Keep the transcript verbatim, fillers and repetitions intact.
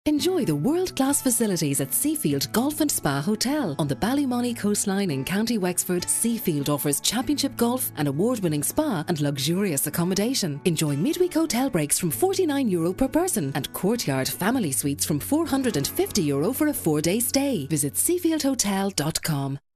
Enjoy the world-class facilities at Seafield Golf and Spa Hotel on the Ballymoney coastline in County Wexford. Seafield offers championship golf, an award-winning spa and luxurious accommodation. Enjoy midweek hotel breaks from forty-nine euro per person and courtyard family suites from four hundred fifty euro for a four-day stay. Visit seafield hotel dot com.